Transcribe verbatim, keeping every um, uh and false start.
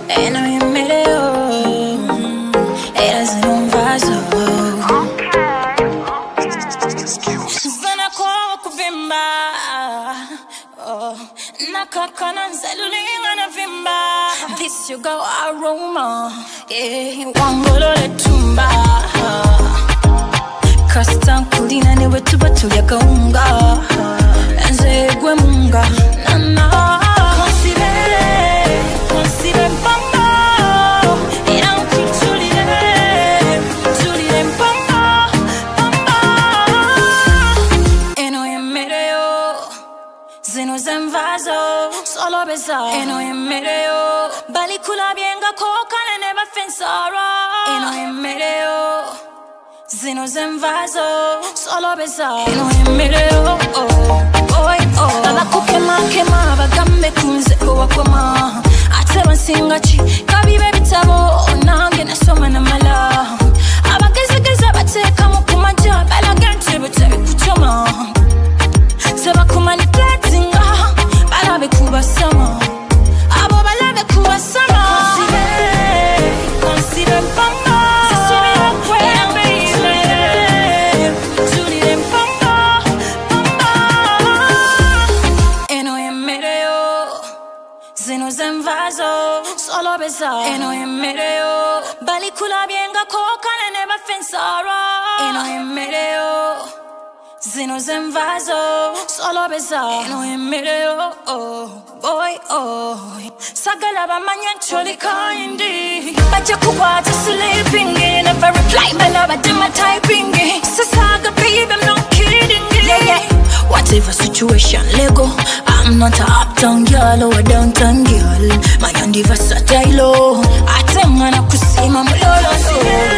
E noi mereo era zero vaso. Zana kwa kuvimba nakakana nzelulinga na vimba. This you go aroma, yeah, wangolo le tumba. Kasta kulina newe tuba tuya kaunga. Enze gwe munga nana. Consider, consider pamba. Ina kuchulile, chulile pamba, pamba. Eno yemereo, zeno zenvazo, solo beza. Eno yemereo, bali kula bienga koka ne neba fensara. Eno yemereo, zeno zenvazo, solo beza. Eno yemereo, oh, boy, oh. Baba kukema kema, bagambe kunze kwa kwama. Ate wansinga chi, kabibe bitabo, nange nasoma na mala. Abageze geze bateka mu kumaja, bala gante bete kuchoma. Seba kumaniplatinga, bala be kubasama. Abo bala be kubasama. Consider, consider pamba. Sisibira kwe, baby. Chulile pamba, pamba. Eno yemereo, zeno zenvazo, solo beza. Eno yemereo, bali kula bienga koka ne neba fensara. Eno yemereo, zeno zenvazo, solo beza. Eno yemereo, oh, boy, oh. Sagala ba manyan choli kandi. Baja kuwata sleeping, never reply my love, I do my typing. Sasaga babe, I'm not kidding. Yeah, yeah. Whatever situation, Lego. I'm not a uptown girl or a downtown girl. My undiversatile. I tell man I could see my mulolo.